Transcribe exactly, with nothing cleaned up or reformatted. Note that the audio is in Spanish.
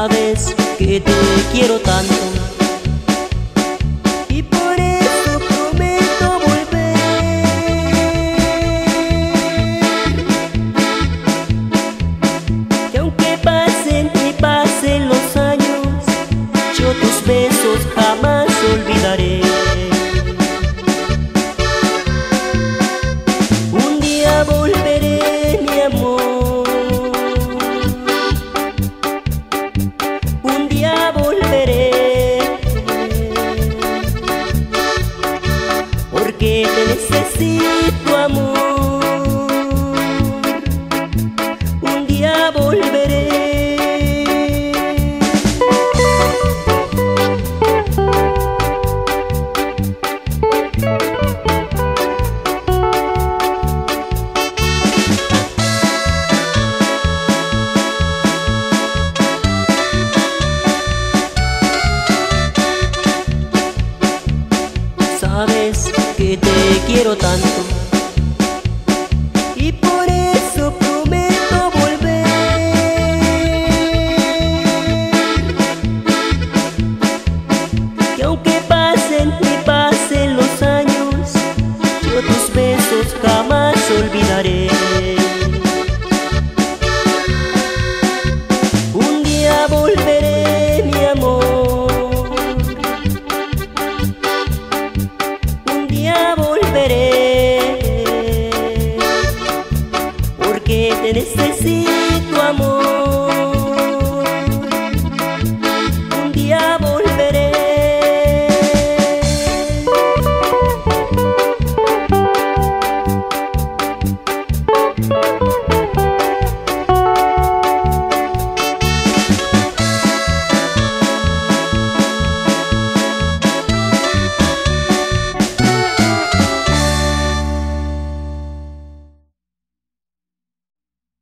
Sabes que te quiero tanto y por eso prometo volver. Que aunque pasen y pasen los años, yo tus besos jamás olvidaré. Un día volveré, mi amor. Un día volveré, porque te necesito, amor. Un día volveré. Sabes que te quiero tanto y por eso prometo volver. Que aunque pasen y pasen los años, yo tus besos jamás olvidaré. Un día volveré, mi amor. Volveré, porque te necesito, amor.